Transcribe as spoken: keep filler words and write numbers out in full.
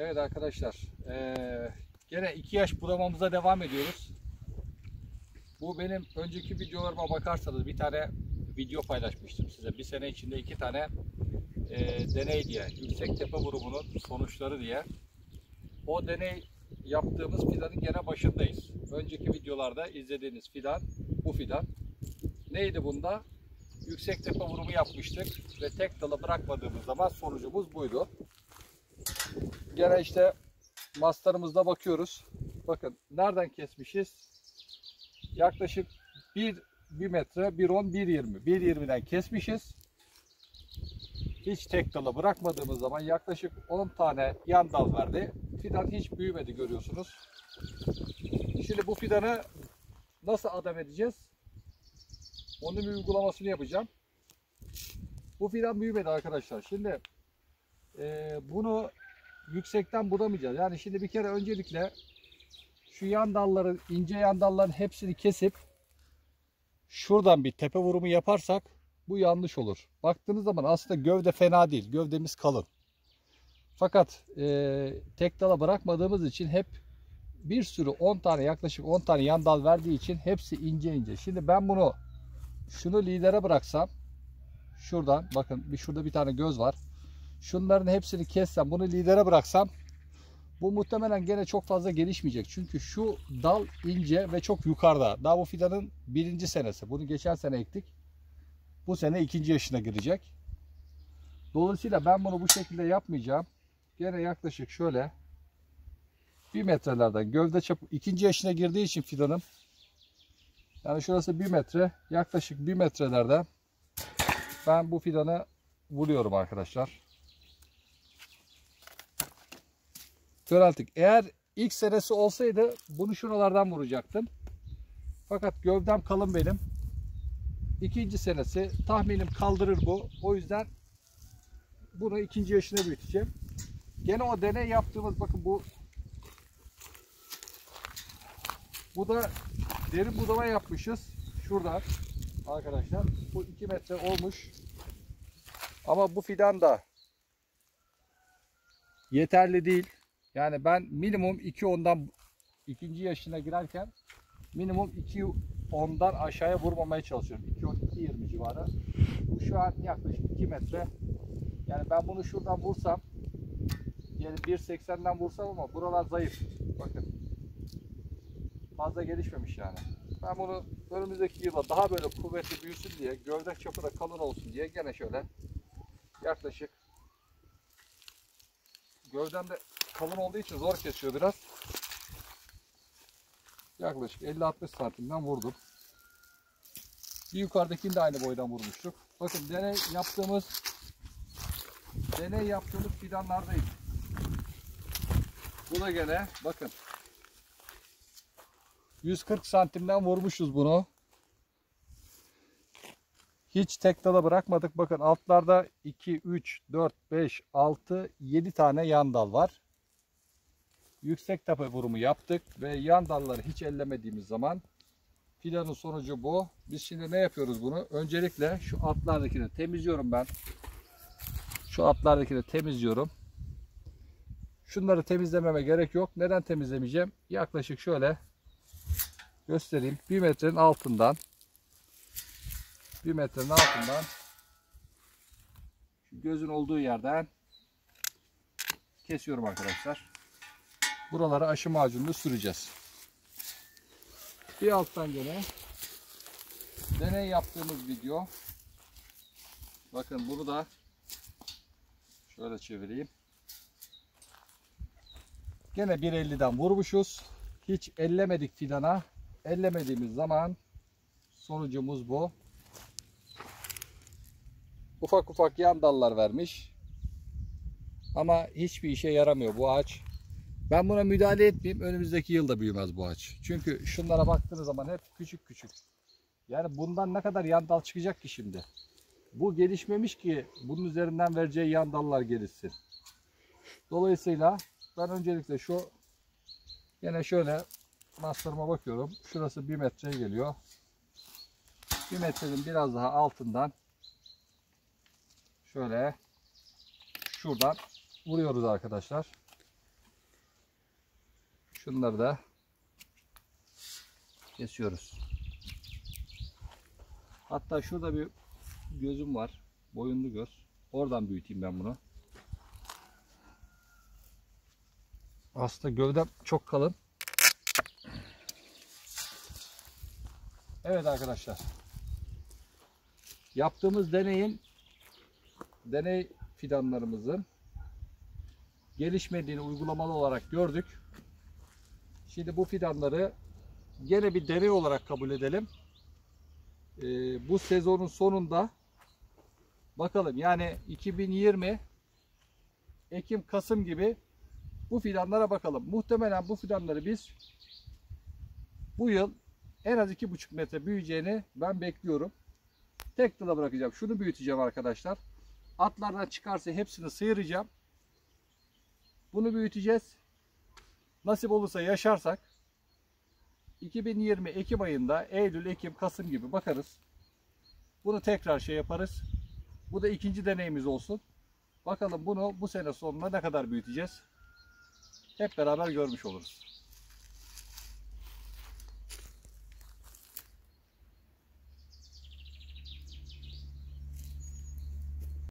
Evet arkadaşlar, ee, gene iki yaş budamamıza devam ediyoruz. Bu benim önceki videolarıma bakarsanız bir tane video paylaşmıştım size. Bir sene içinde iki tane e, deney diye, yüksek tepe grubunun sonuçları diye. O deney yaptığımız fidanın gene başındayız. Önceki videolarda izlediğiniz fidan bu fidan. Neydi bunda? Yüksek tepe grubu yapmıştık ve tek dalı bırakmadığımız zaman sonucumuz buydu. Gene işte mastarımızda bakıyoruz. Bakın nereden kesmişiz? Yaklaşık bir, bir metre, bir on, bir yirmi. bir yirmiden kesmişiz. Hiç tek dalı bırakmadığımız zaman yaklaşık on tane yan dal verdi. Fidan hiç büyümedi, görüyorsunuz. Şimdi bu fidanı nasıl adam edeceğiz? Onun bir uygulamasını yapacağım. Bu fidan büyümedi arkadaşlar. Şimdi e, bunu yüksekten budamayacağız. Yani şimdi bir kere öncelikle şu yan dalları, ince yan dalların hepsini kesip şuradan bir tepe vurumu yaparsak bu yanlış olur. Baktığınız zaman aslında gövde fena değil. Gövdemiz kalın. Fakat e, tek dala bırakmadığımız için hep bir sürü on tane, yaklaşık on tane yan dal verdiği için hepsi ince ince. Şimdi ben bunu şunu lidere bıraksam, şuradan bakın bir şurada bir tane göz var. Şunların hepsini kessem, bunu lidere bıraksam bu muhtemelen gene çok fazla gelişmeyecek. Çünkü şu dal ince ve çok yukarıda. Daha bu fidanın birinci senesi. Bunu geçen sene ektik. Bu sene ikinci yaşına girecek. Dolayısıyla ben bunu bu şekilde yapmayacağım. Gene yaklaşık şöyle bir metrelerden gövde çapı, ikinci yaşına girdiği için fidanım. Yani şurası bir metre. Yaklaşık bir metrelerden ben bu fidanı vuruyorum arkadaşlar. Körelttik. Eğer ilk senesi olsaydı bunu şuralardan vuracaktım. Fakat gövdem kalın benim. İkinci senesi tahminim kaldırır bu. O yüzden bunu ikinci yaşına büyüteceğim. Gene o deney yaptığımız, bakın bu bu da derin budama yapmışız. Şuradan arkadaşlar. Bu iki metre olmuş. Ama bu fidan da yeterli değil. Yani ben minimum iki ondan ikinci yaşına girerken minimum iki ondan aşağıya vurmamaya çalışıyorum. iki on iki yirmi civarı. Bu şu an yaklaşık iki metre. Yani ben bunu şuradan vursam, yani bir seksenden vursam ama buralar zayıf. Bakın. Fazla gelişmemiş yani. Ben bunu önümüzdeki yılda daha böyle kuvvetli büyüsün diye, gövde çapı da kalın olsun diye gene şöyle yaklaşık, gövdem de kalın olduğu için zor kesiyor biraz. Yaklaşık elli altmış santimden vurdum. Bir yukarıdakini de aynı boydan vurmuştuk. Bakın deney yaptığımız deney yaptığımız fidanlardayız. Bu da gene bakın yüz kırk santimden vurmuşuz bunu. Hiç tek dala bırakmadık. Bakın altlarda iki, üç, dört, beş, altı, yedi tane yan dal var. Yüksek tepe vurumu yaptık ve yan dalları hiç ellemediğimiz zaman fidanın sonucu bu. Biz şimdi ne yapıyoruz bunu? Öncelikle şu altlardakini temizliyorum ben. Şu altlardakini temizliyorum. Şunları temizlememe gerek yok. Neden temizlemeyeceğim? Yaklaşık şöyle göstereyim. bir metrenin altından bir metrenin altından şu gözün olduğu yerden kesiyorum arkadaşlar. Buralara aşı macununu süreceğiz. Bir alttan gene deney yaptığımız video. Bakın bunu da şöyle çevireyim. Gene bir elliden vurmuşuz. Hiç ellemedik fidana. Ellemediğimiz zaman sonucumuz bu. Ufak ufak yan dallar vermiş. Ama hiçbir işe yaramıyor bu ağaç. Ben buna müdahale etmeyeyim. Önümüzdeki yılda büyümez bu ağaç. Çünkü şunlara baktığınız zaman hep küçük küçük. Yani bundan ne kadar yan dal çıkacak ki şimdi? Bu gelişmemiş ki bunun üzerinden vereceği yan dallar gelişsin. Dolayısıyla ben öncelikle şu yine şöyle maslarıma bakıyorum. Şurası bir metreye geliyor. bir metrenin biraz daha altından şöyle şuradan vuruyoruz arkadaşlar. Şunları da kesiyoruz. Hatta şurada bir gözüm var. Boyunlu göz. Oradan büyüteyim ben bunu. Aslında gövdem çok kalın. Evet arkadaşlar. Yaptığımız deneyin deney fidanlarımızın gelişmediğini uygulamalı olarak gördük. Şimdi bu fidanları gene bir deney olarak kabul edelim. Ee, bu sezonun sonunda bakalım, yani iki bin yirmi Ekim Kasım gibi bu fidanlara bakalım. Muhtemelen bu fidanları biz bu yıl en az iki buçuk metre büyüyeceğini ben bekliyorum. Tek dala bırakacağım. Şunu büyüteceğim arkadaşlar. Atlardan çıkarsa hepsini sıyıracağım. Bunu büyüteceğiz. Nasip olursa yaşarsak iki bin yirmi Ekim ayında, Eylül, Ekim, Kasım gibi bakarız. Bunu tekrar şey yaparız. Bu da ikinci deneyimiz olsun. Bakalım bunu bu sene sonuna ne kadar büyüteceğiz. Hep beraber görmüş oluruz.